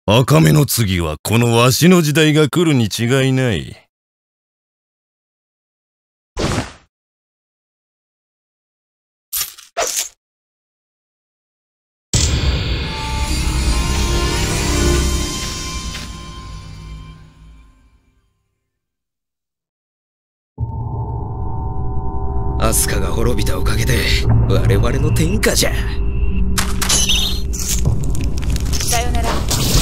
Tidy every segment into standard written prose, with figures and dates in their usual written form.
赤目の次はこのわしの時代が来るに違いない。 アスカが滅びたおかげで我々の天下じゃ。 さよなら。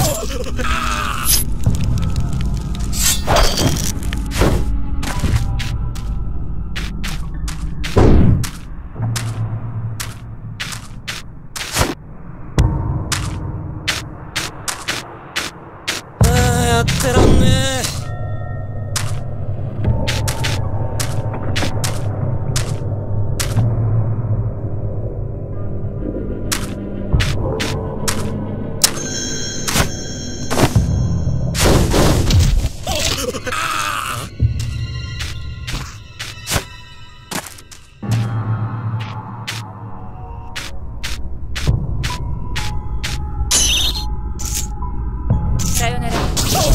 やってらんねえ。 さよなら。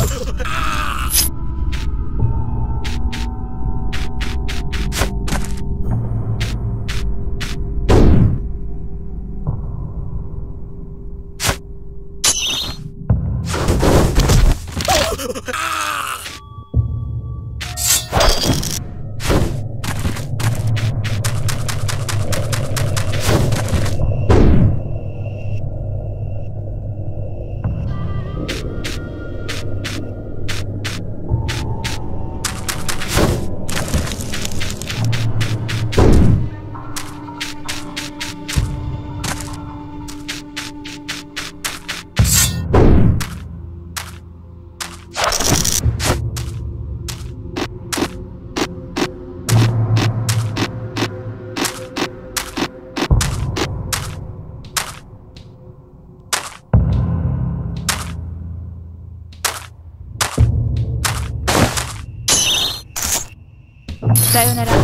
さよなら。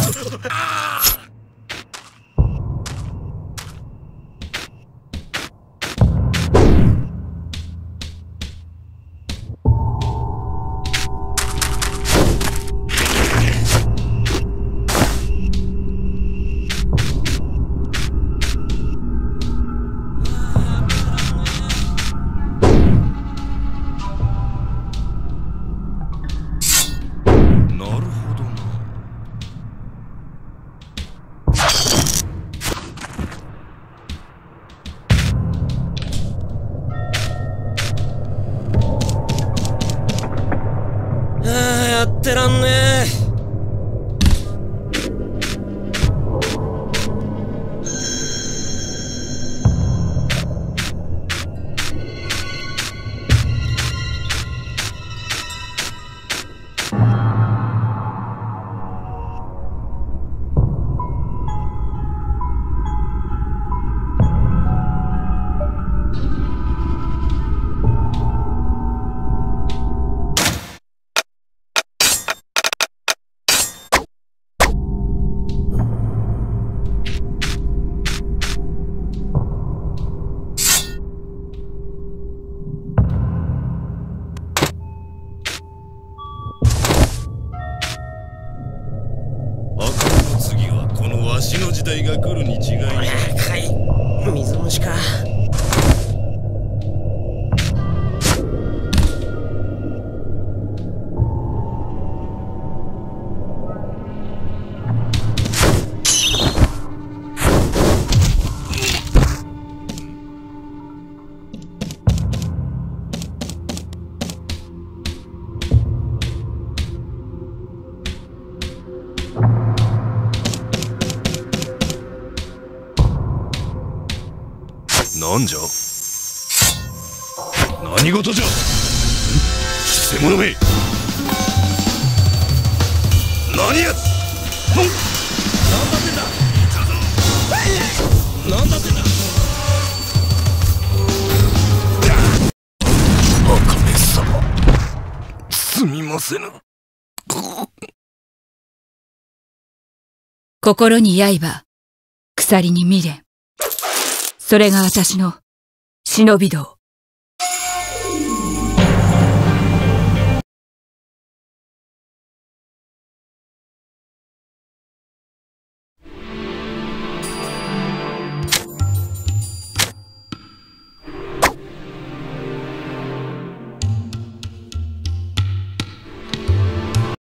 やってらんねえ。 わしの時代が来るに違いない。 かい水虫か。 なんじゃ何事じゃ。偽者め何やつ。なんだってんだ。なんだってんだ。赤目様すみませぬ。 心に刃、鎖に未練。それが私の忍び道。